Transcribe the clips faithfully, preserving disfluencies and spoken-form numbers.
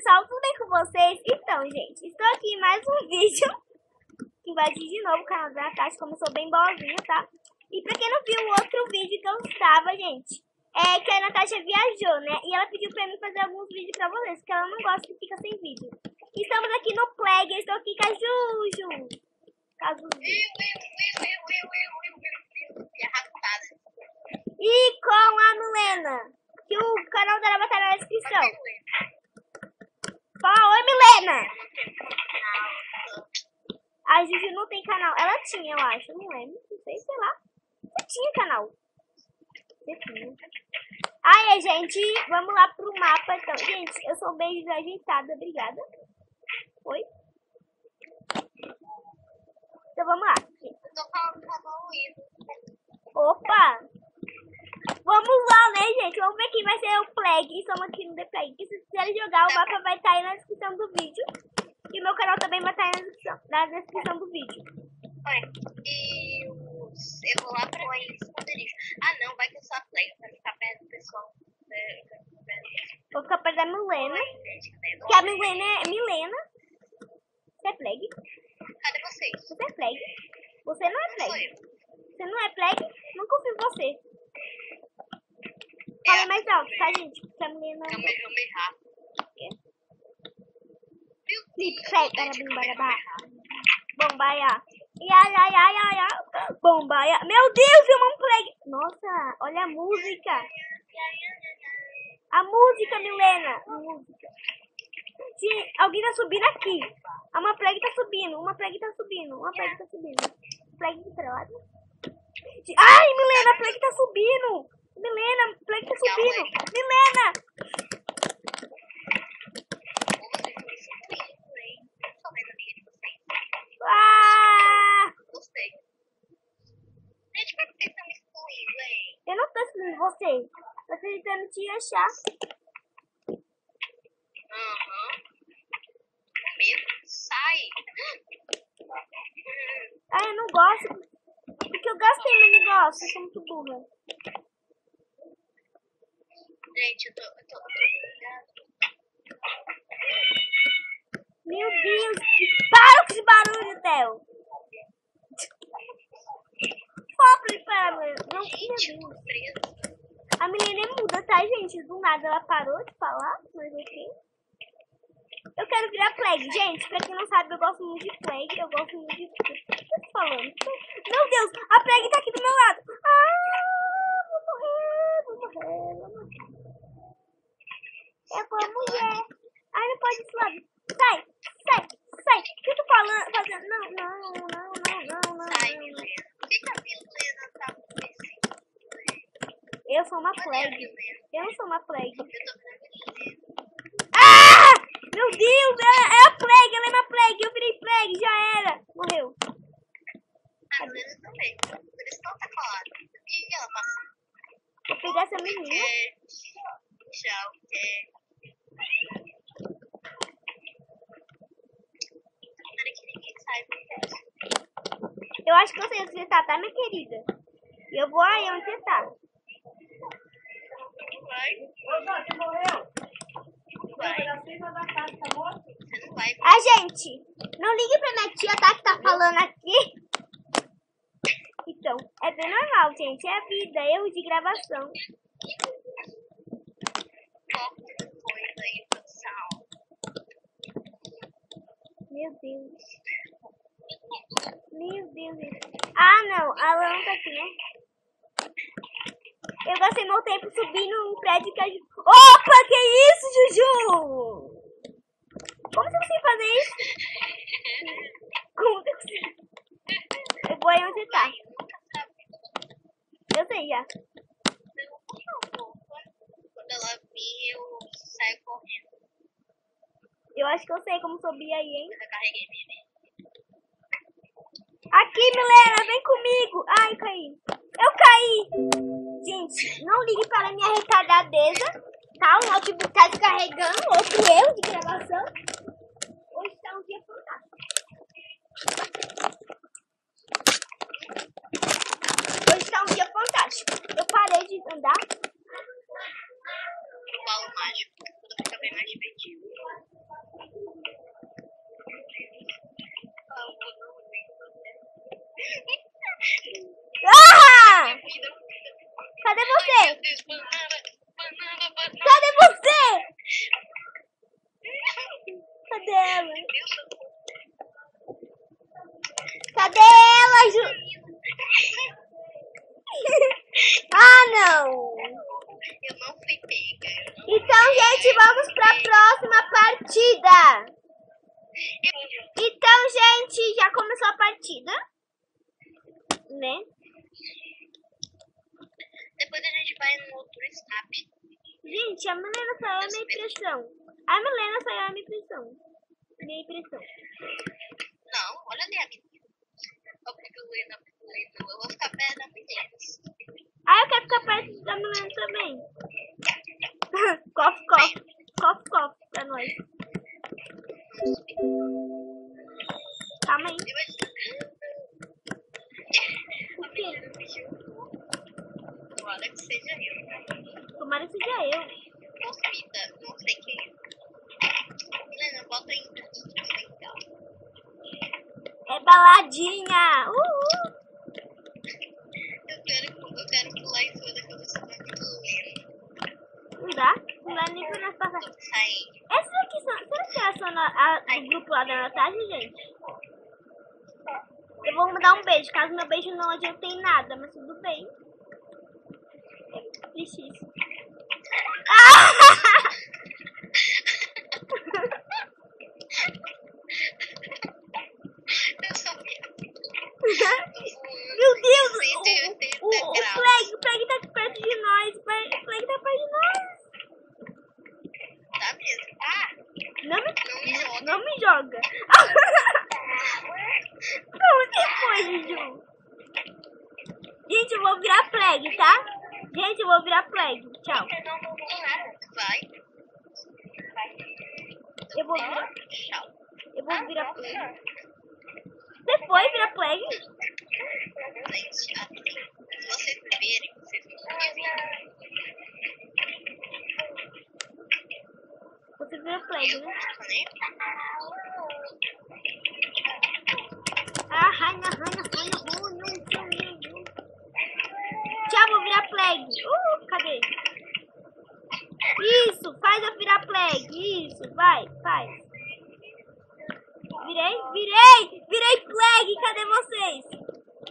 pessoal, tudo bem com vocês? Então, gente, estou aqui em mais um vídeo. Invadi de novo o canal da Natasha, como eu sou bem boazinha, tá? E pra quem não viu o outro vídeo que eu estava, gente, é que a Natasha viajou, né? E ela pediu pra mim fazer alguns vídeos pra vocês, porque ela não gosta que fica sem vídeo. Estamos aqui no Plague, eu estou aqui com a Juju. E com a Milena, que o canal dela vai estar na descrição. Fala, oi Milena! A Juju não tem canal. Ela tinha, eu acho. Não lembro. Não sei, sei lá. Você tinha canal. Você tinha. Aí, gente, vamos lá pro mapa, então. Gente, eu sou bem desajeitada. Obrigada. Oi? Então, vamos lá. Opa! Vamos lá, né, gente? Vamos ver quem vai ser o Plague. Estamos aqui no The Plague. Se vocês quiserem jogar, o mapa vai estar aí na descrição do vídeo. E o meu canal também vai estar aí na descrição, na descrição do vídeo. Oi, eu, eu vou lá pra o esconderijo. Ah, não, vai que eu sou a Plague pra ficar perto do pessoal. Vou ficar perto da Milena. Que a Milena é Milena. Você é Plague? Cadê vocês? Você é Plague? Você não é Plague. Você não é Plague? Não confio em você. Fala mais alto, tá, gente? Porque a Milena... Kamehameha. Bombaia. Ia, ia, ia, ia, ia. Bombaia. Meu Deus, é uma Plague. Nossa, olha a música. A música, Milena. A música. Se alguém tá subindo aqui. Uma Plague tá subindo. Uma Plague tá subindo. Uma Plague tá subindo. Plague de lado. Ai, Milena, a Plague tá subindo. Milena, a Plague tá subindo. Milena. Ah! Gostei. Gente, por que vocês estão me excluindo, hein? Eu não tô excluindo você. Tô tentando te achar. Aham. Com medo. Sai. Ah, eu não gosto. Porque eu gastei meu negócio. Eu sou muito burra. Gente, eu tô... Eu tô... Meu Deus. Para com esse barulho, Theo. Fala pra ele parar, mano. Não, Gente, meu Deus. surpresa. A menina é muda, tá, gente? Do nada ela parou de falar. Mas ok. Eu quero virar Plague. Gente, pra quem não sabe, eu gosto muito de Plague. Eu gosto muito de... O que eu tô falando? Meu Deus, a Plague tá aqui do meu lado. Ah, vou morrer, vou morrer, vou morrer. É com a mulher. Ai, não pode desse lado. Sai, sai, sai. O que eu tô falando? Fazendo? Não, não, não, não, não, não. Sai, Milena. Por que a Milena tá acontecendo? Eu sou uma Plague. Eu não sou uma Plague. Eu tô vendo Milena. Ah! Meu Deus, é, é a Plague, ela é uma Plague. Eu virei Plague, já era. Morreu. A Milena também. Por isso que ela tá falando. E ela passa. Vou pegar essa menina. Tchau, é. Eu acho que eu sei onde você tá, tá, minha querida? E eu vou aí onde você tá. Vai. Você morreu? Vai. Você não vai. Ah, gente, não ligue pra minha tia, tá? Que tá falando aqui. Então, é bem normal, gente. É a vida, erro de gravação. Coisa aí, pessoal. Meu Deus. Meu Deus. Ah, não. A Lã tá aqui, né? Eu gastei meu tempo subindo um prédio que a Juju... Opa, que isso, Juju? Como você conseguiu fazer isso? Como você conseguiu? Eu vou aí onde você tá. Eu sei já. Quando ela vir, eu saio correndo. Eu acho que eu sei como subir aí, hein? Eu já carreguei minha. Aqui, Milena, vem comigo. Ai, caí. Eu caí. Gente, não ligue para a minha retardadeza. Tá? O notebook tá descarregando. Outro erro de gravação. Hoje tá um dia fantástico. Hoje tá um dia fantástico. Eu parei de andar. O balo mágico. Tudo fica bem mais divertido. Ah! Cadê você? Cadê você? Cadê ela? Cadê ela, Ju? Ah, não! Eu não fui pega. Então, gente, vamos para a próxima partida. Então, gente, já começou a partida, né? Depois a gente vai no outro snap. Gente, a Milena saiu a minha impressão. A Milena saiu a minha impressão. Minha impressão. Não, olha ali a menina. Eu vou ficar perto da menina. Ah, eu quero ficar perto da Milena também. Cof, cof. Cof, cof pra nós. Calma aí. O quê? Tomara que seja eu. Tomara que seja eu. Possuída, não sei quem. Helena, bota aí. É baladinha. Uhul. Eu quero, eu quero pular em cima da cabeça da menina. Não dá? Não dá nem pra nós passar. Sair. Essas aqui são... Será que elas são na, a, do grupo lá da Natália, gente? Eu vou mandar um beijo. Caso meu beijo não adianta em nada, mas tudo bem. É triste isso. Ah! Eu sabia. Meu Deus! O, o, o, o Flag, o Flag tá perto de nós. O Flag tá perto de nós. Tá mesmo? Ah! Não me, Não me joga. Não me joga. Pra onde foi, Juju? Gente, eu vou virar Flag, tá? Gente, eu vou virar Flag. Tchau. Vai. Eu vou virar. Tchau. Eu vou virar Flag. Você foi virar Flag? Gente, assim, se vocês beberem, vocês vão ver. Você vira Flag, né? Ah, raina, raina, raina, raina. Tchau, vou virar Flag. Uh, cadê? Isso, faz eu virar Flag. Isso, vai, faz. Virei, virei, virei Flag. Cadê vocês?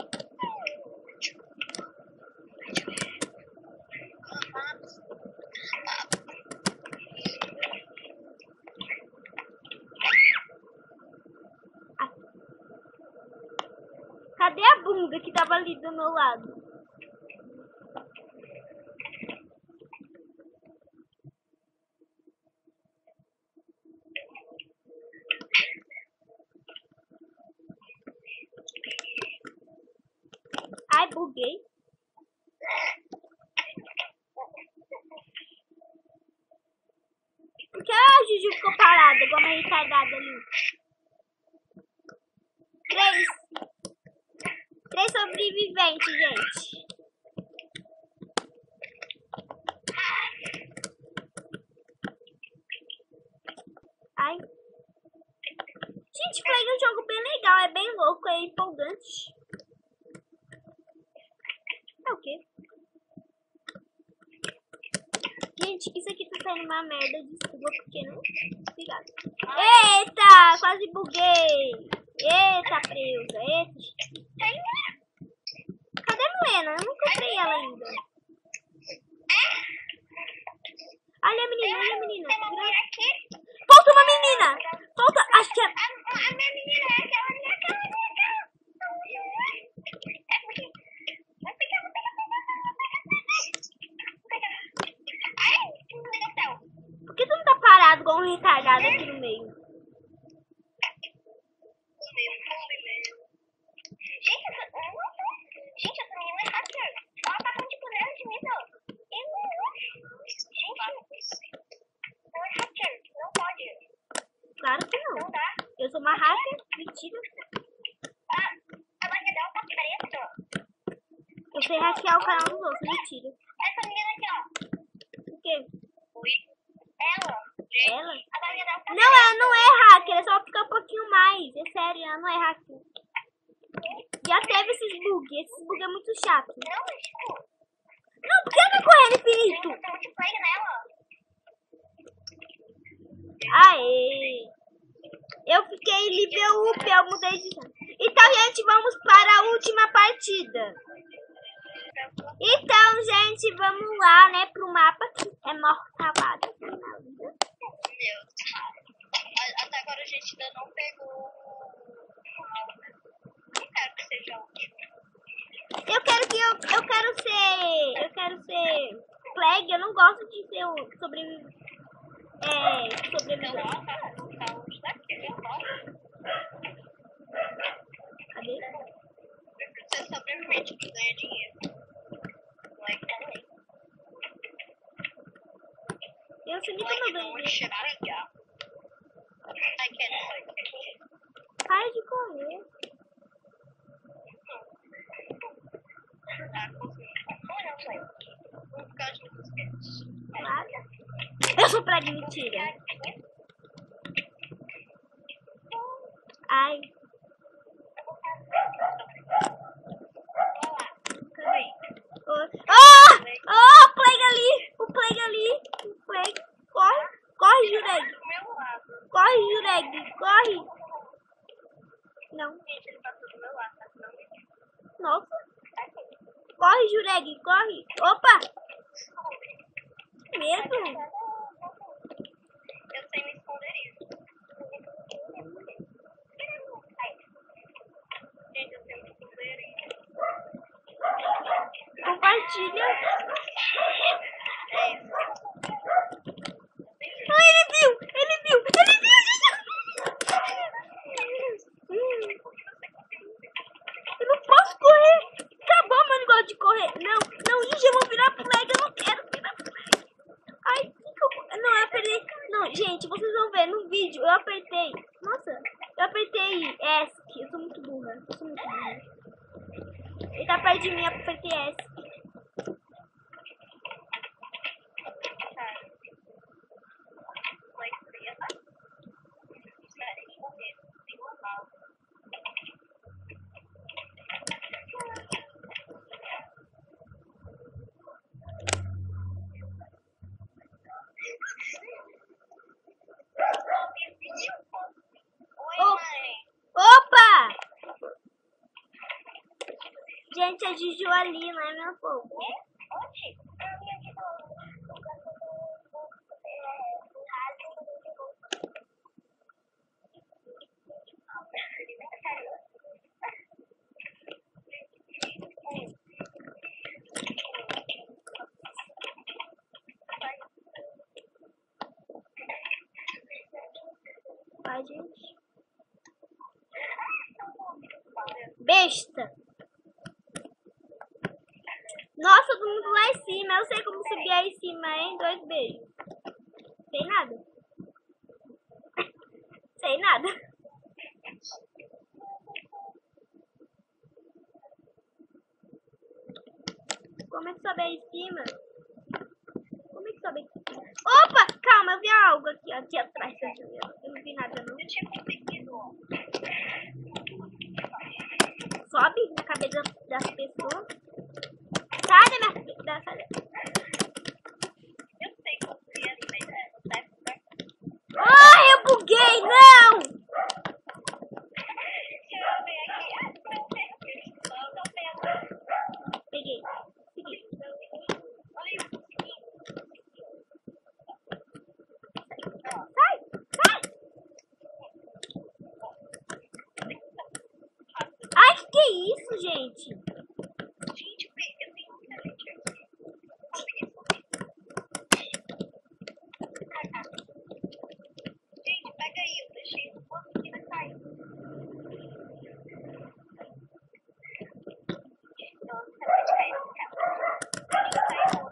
Cadê a bunda que tava ali do meu lado? Ai, buguei. Por que a Juju ficou parada igual uma retardada ali? Três. Três sobreviventes, gente. Ai. Gente, Flag é um jogo bem legal. É bem louco, é empolgante. É o quê? Gente, isso aqui tá saindo uma merda. Desculpa, porque não. Obrigada. Eita, quase buguei. Eita, presa. Eita. Cadê a Milena? Eu não encontrei ela ainda. Olha a menina, olha a menina. Falta uma menina. Falta, acho que é... A minha menina é aquela minha cara. Por que tu não tá parado igual um retardado aqui no meio? Gente, essa menina é hacker. Ela tá com tipo zero de nível. Gente, não é hacker. Não pode. Claro que não. Não dá. Eu sou uma hacker. Mentira. Ah, ela vai dar tá preto. Eu sei hackear o canal dos outros. Mentira. Essa menina aqui, ó. O quê? Oi? Ela. Ela? Não, ela não é hacker, é só ficar um pouquinho mais. É sério, ela não é hacker. Já teve esses bugs, esses bugs é muito chato. Não, tipo... Não, por que eu tô correndo infinito? Tem multiplayer nela. Aê! Eu fiquei nível up, eu mudei de... Então, gente, vamos para a última partida. Então, gente, vamos lá, né, pro mapa que é mortalada. Meu Deus. Até agora a gente ainda não pegou... Eu quero que seja o último. Eu quero que eu, eu quero ser... Eu quero ser... Plague, eu não gosto de ser o sobreviver. É, sobreviver. Cadê? Você sobrevivente que ganha dinheiro. Não é também. Eu sou Não muito é que meu não bem. cheirar legal. Ai, que é Para de correr. Claro. Eu sou pra de mentira. Ai. Cadê? Oh! Oh! O Plague ali! O Plague ali! O Plague. Corre! Corre, Jureg! Corre, Jureg! Corre! Não. Nossa! Corre, Jureg! Corre! Opa! Mesmo? Eu sei me esconder isso. Gente, eu sei me esconder isso. Compartilha. É isso. Ah, ele viu! Ele viu! Ele viu! Hum. Eu não posso correr! Acabou meu negócio de correr! Não, não, gente, eu vou virar Plague! Eu não quero virar Plague! Ai, que eu... Não, eu apertei... Não, gente, vocês vão ver no vídeo, eu apertei... Nossa, eu apertei S. Eu sou muito burra. Eu sou muito burra. Ele tá perto de mim, eu apertei S. Oi, mãe. Opa! Gente, a Juju ali, não é meu povo. Vai, gente. Besta. Nossa, todo mundo lá em cima. Eu sei como subir aí em cima, hein? Dois beijos. Sei nada. Sei nada. Como é que sobe aí em cima? Como é que sobe aqui? Opa! Calma, eu vi algo aqui, aqui atrás. Eu não vi nada, não. Eu tinha conseguido. Sobe na cabeça das pessoas. Sai da minha... Da, sai da... Eu sei como seria ali, mas é... Ai, eu buguei! Não! Deixa eu ver aqui. Ah, eu sei. Eu tô vendo. Peguei. Peguei. Sai! Sai! Ai, que isso, gente? Gente, eu tenho muita gente aqui. Gente, pega aí, eu deixei no ponto que vai sair. Nossa, vai cair no carro.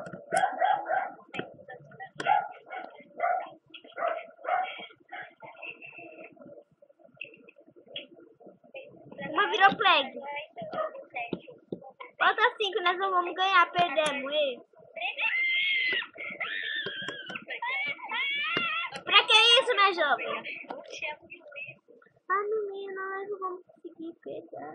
Uma virou Plague. Falta cinco, nós não vamos ganhar, perdemos. Ei. Isso, minha jovem. Não tinha muito. Ah, menina, nós não vamos conseguir pegar.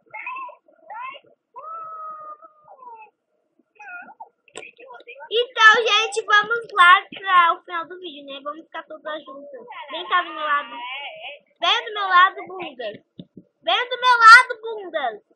Então, gente, vamos lá para o final do vídeo, né? Vamos ficar todas juntas. Vem cá do meu lado. Vem do meu lado, bundas. Vem do meu lado, bundas.